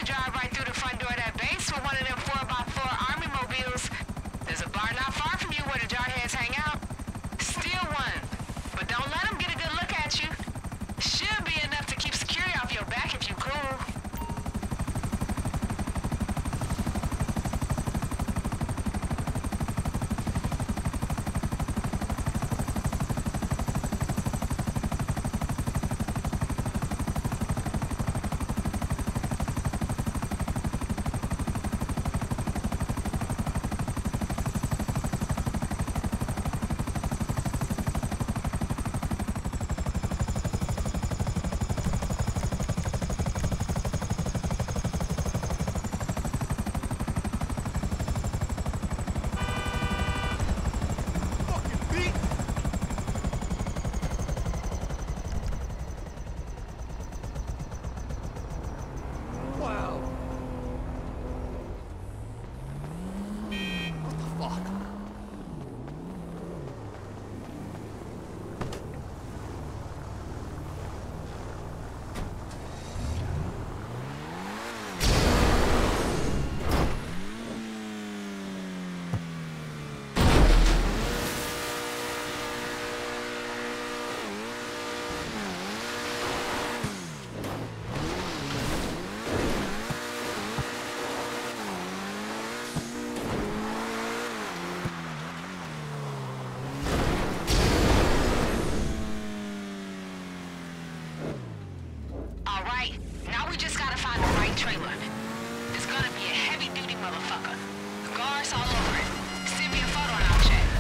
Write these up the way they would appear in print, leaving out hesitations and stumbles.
drive right through the front door of that base with one of them 4x4 army mobiles. There's a bar not far from you where the jarheads hang out. Steal one, but don't let them get a good look at you. Should be enough to keep security off your back if you cool. Now we just gotta find the right trailer. It's gonna be a heavy-duty motherfucker. Guards all over it. Send me a photo and I'll check.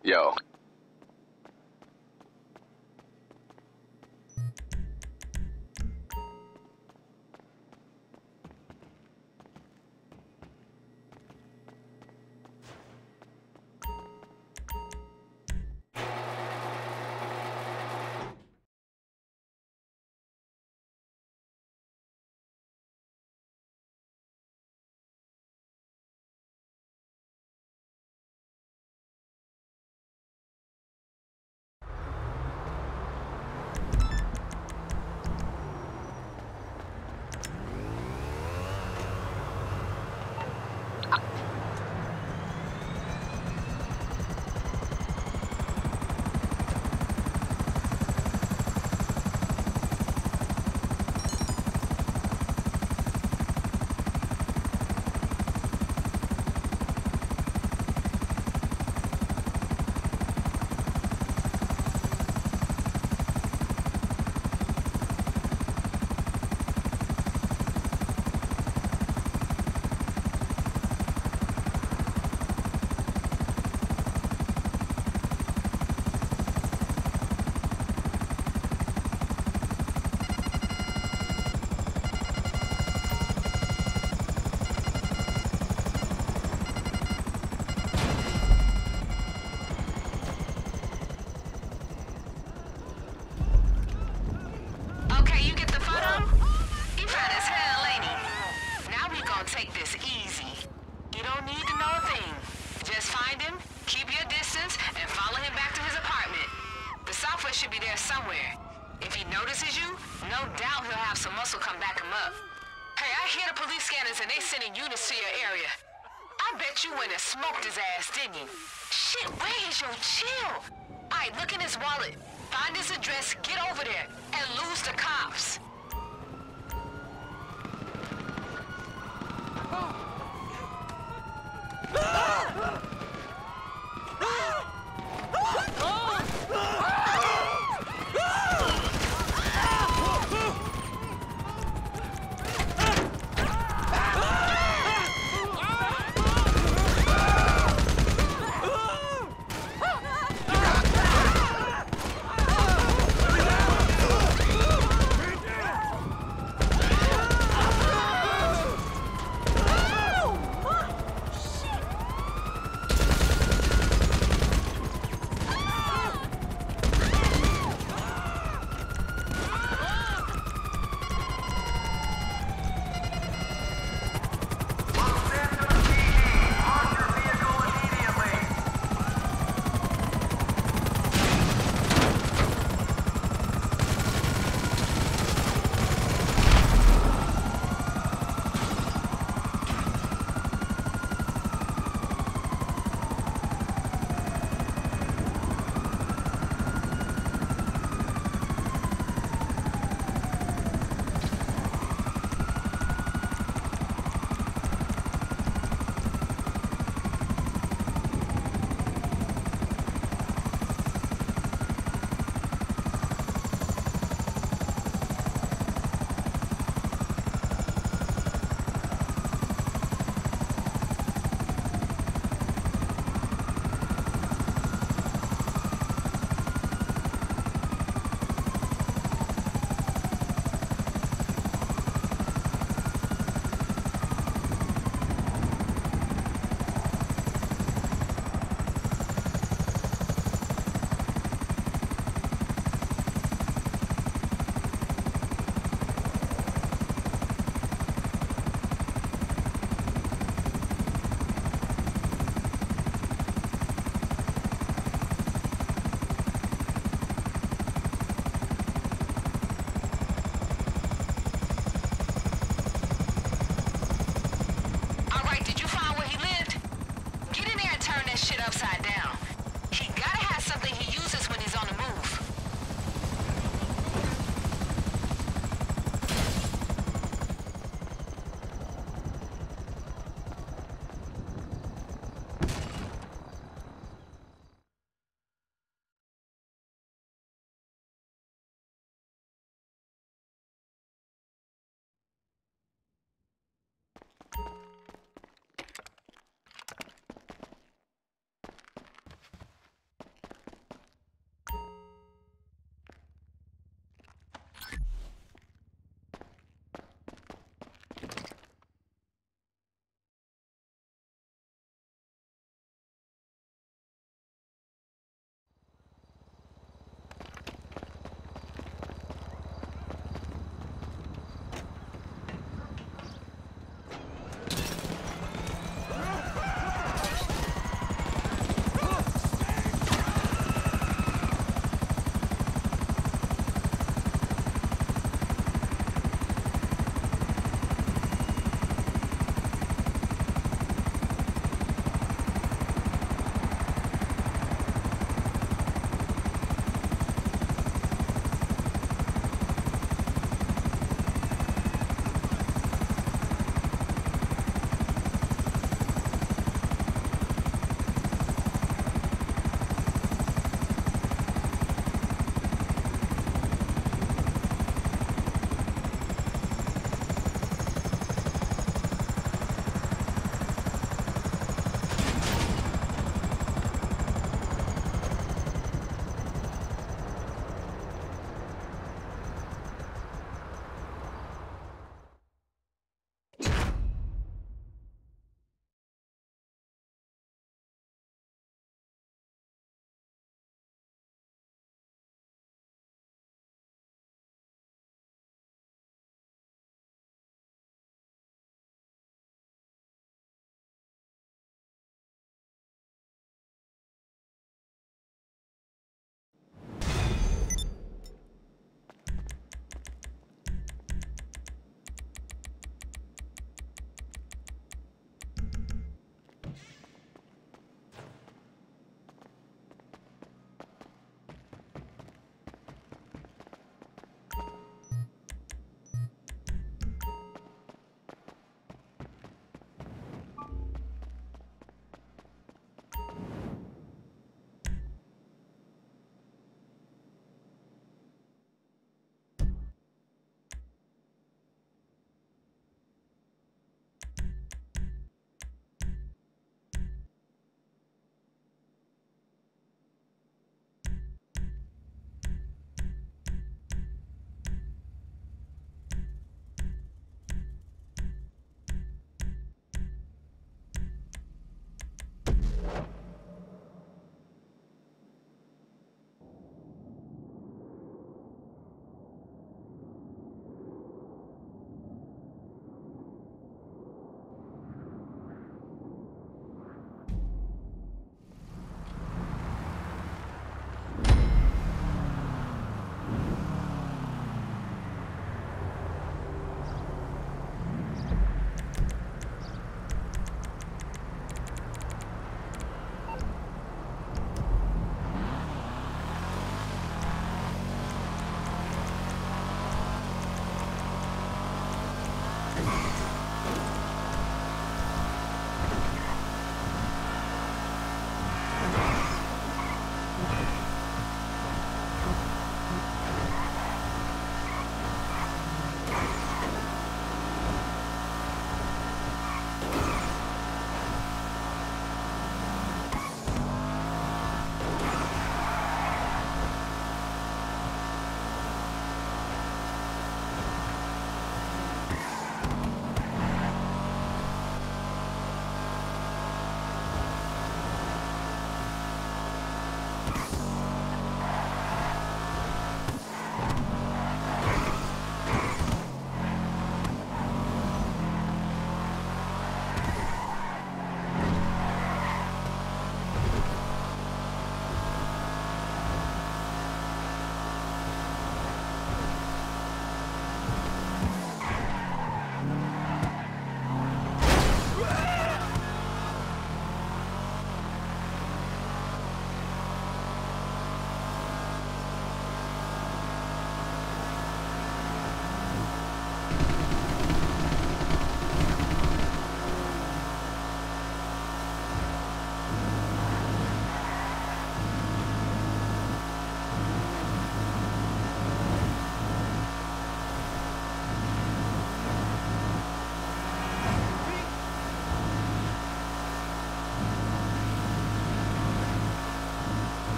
Yo. Okay, you get the photo? You fine as hell, ain't he? Now we gonna take this easy. You don't need to know a thing. Just find him, keep your distance, and follow him back to his apartment. The software should be there somewhere. If he notices you, no doubt he'll have some muscle come back him up. Hey, I hear the police scanners and they sending units to your area. I bet you went and smoked his ass, didn't you? Shit, where is your chill? Alright, look in his wallet. Find his address, get over there, and lose the cops.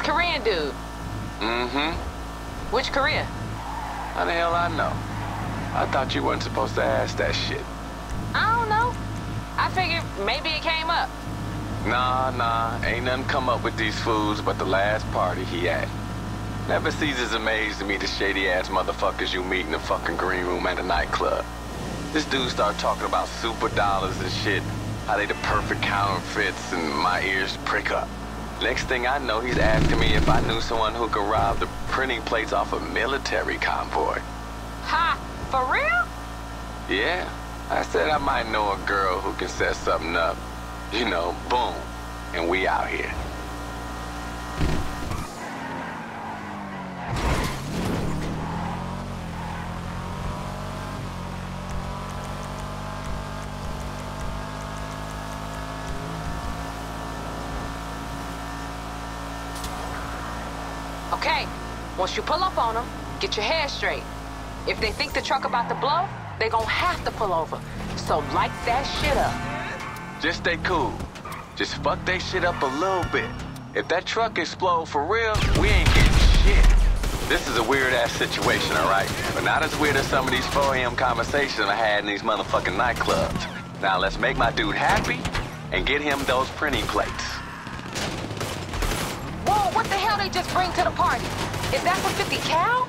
Korean dude. Mm-hmm. Which Korean? How the hell I know? I thought you weren't supposed to ask that shit. I don't know. I figured maybe it came up. Nah, ain't nothing come up with these fools but the last party he at. Never ceases amaze to me the shady-ass motherfuckers you meet in the fucking green room at a nightclub. This dude start talking about Superdollars and shit, how they the perfect counterfeits, and my ears prick up. Next thing I know, he's asking me if I knew someone who could rob the printing plates off a military convoy. Ha! For real? Yeah, I said I might know a girl who can set something up. You know, boom, and we out here. Okay, once you pull up on them, get your hair straight. If they think the truck about to blow, they gon' have to pull over. So light that shit up. Just stay cool. Just fuck that shit up a little bit. If that truck explode for real, we ain't getting shit. This is a weird-ass situation, all right? But not as weird as some of these 4 AM conversations I had in these motherfucking nightclubs. Now let's make my dude happy and get him those printing plates. Whoa, what the hell they just bring to the party? Is that for 50 cal?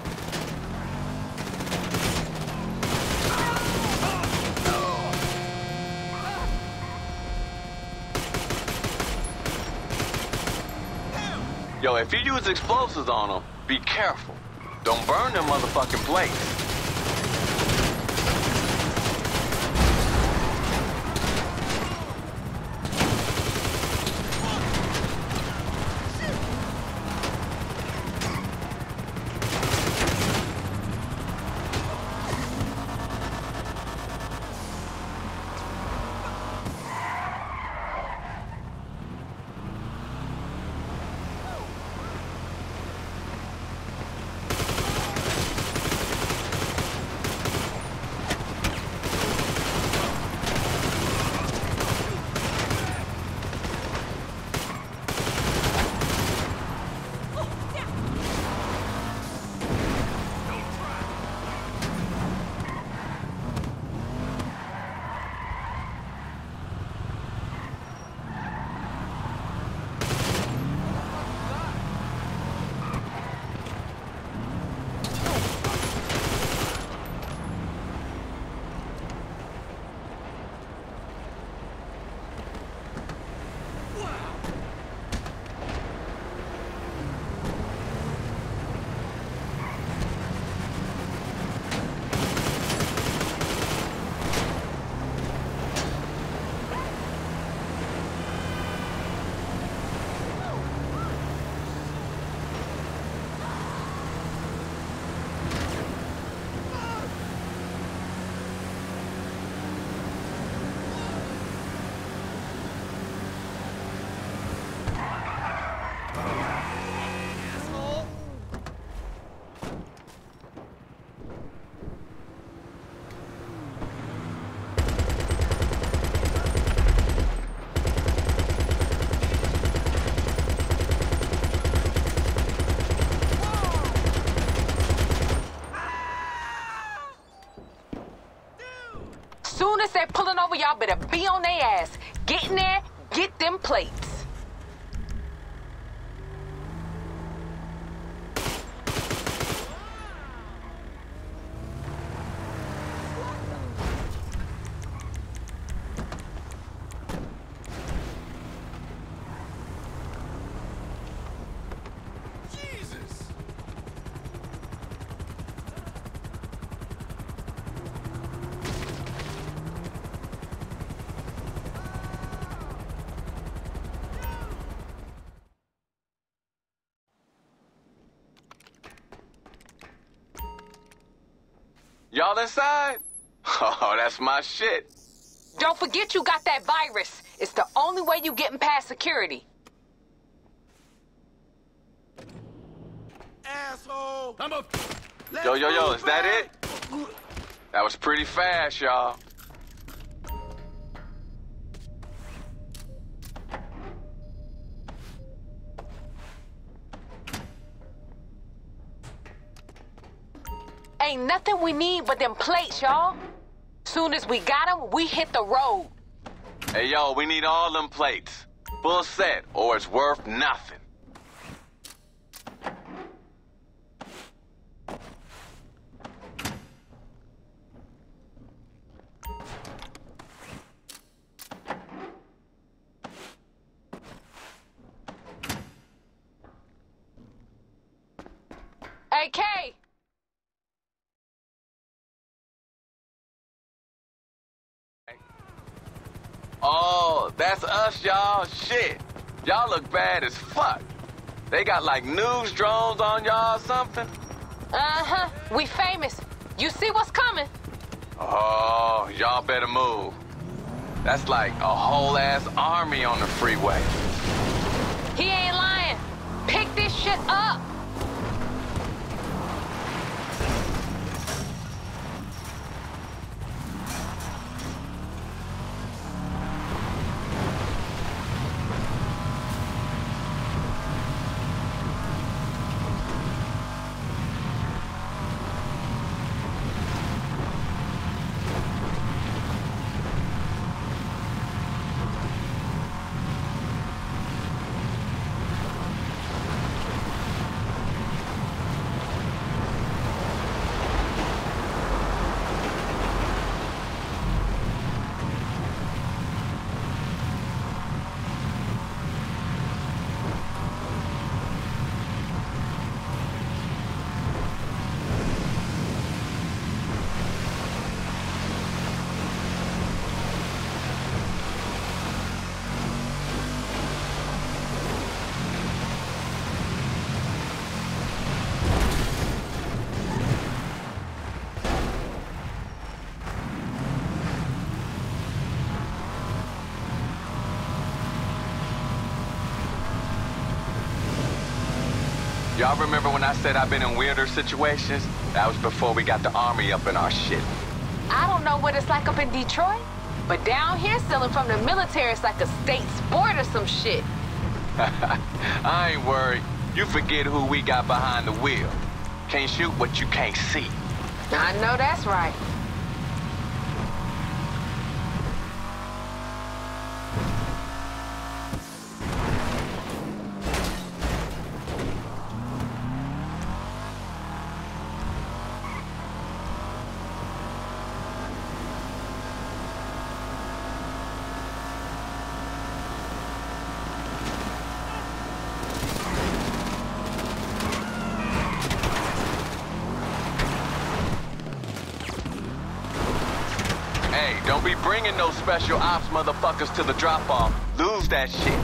Yo, if you use explosives on them, be careful. Don't burn them motherfucking plates. Soon as they're pulling over, y'all better be on their ass. Get in there, get them plates. Y'all inside? Oh, that's my shit. Don't forget you got that virus. It's the only way you getting past security. Asshole! Yo, is that it? That was pretty fast, y'all. Ain't nothing we need but them plates, y'all. Soon as we got them, we hit the road. Hey, yo, we need all them plates. Full set, or it's worth nothing. Hey, Kay. Oh, that's us, y'all. Shit. Y'all look bad as fuck. They got like news drones on y'all or something? Uh-huh. We famous. You see what's coming? Oh, y'all better move. That's like a whole ass army on the freeway. He ain't lying. Pick this shit up. Y'all remember when I said I've been in weirder situations? That was before we got the army up in our shit. I don't know what it's like up in Detroit, but down here stealing from the military is like a state sport or some shit. I ain't worried. You forget who we got behind the wheel. Can't shoot what you can't see. I know that's right. Hey, don't be bringing no special ops motherfuckers to the drop-off. Lose that shit.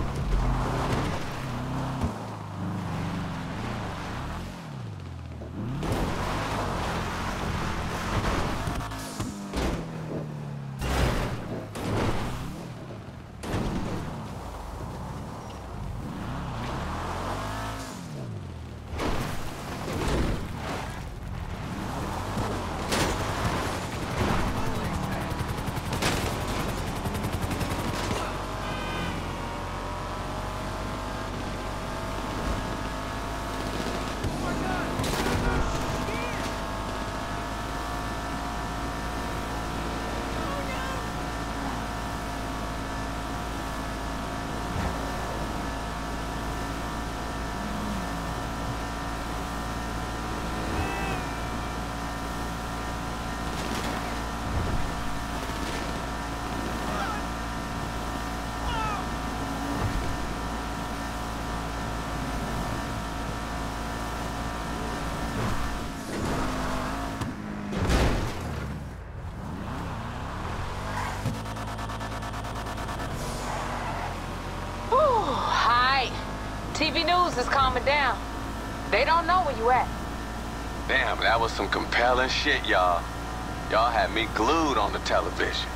TV news is calming down. They don't know where you at. Damn, that was some compelling shit, y'all. Y'all had me glued on the television.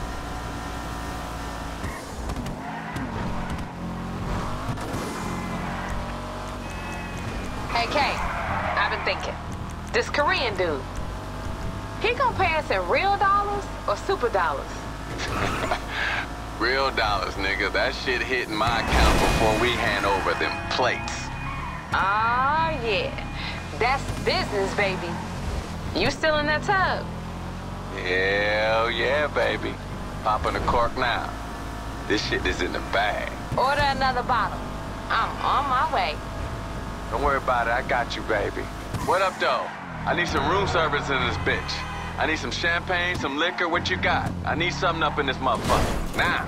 Hey, Kay, I've been thinking. This Korean dude, he gonna pay us in real dollars or super dollars? Real dollars, nigga. That shit hitting my account before we hand over them plates. Ah, yeah. That's business, baby. You still in that tub? Hell yeah, baby. Popping a cork now. This shit is in the bag. Order another bottle. I'm on my way. Don't worry about it, I got you, baby. What up, though? I need some room service in this bitch. I need some champagne, some liquor, what you got? I need something up in this motherfucker. Now.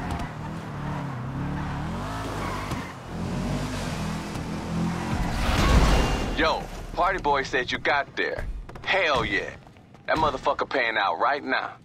Yo, party boy said you got there. Hell yeah. That motherfucker paying out right now.